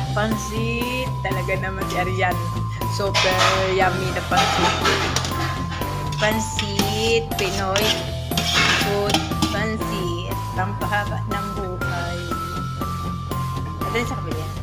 pansit. Talaga naman si Arian. Super yummy na pansit. Pansit, Pinoy food, pansit. Pampahaba ng buhay. Ito sa kabila.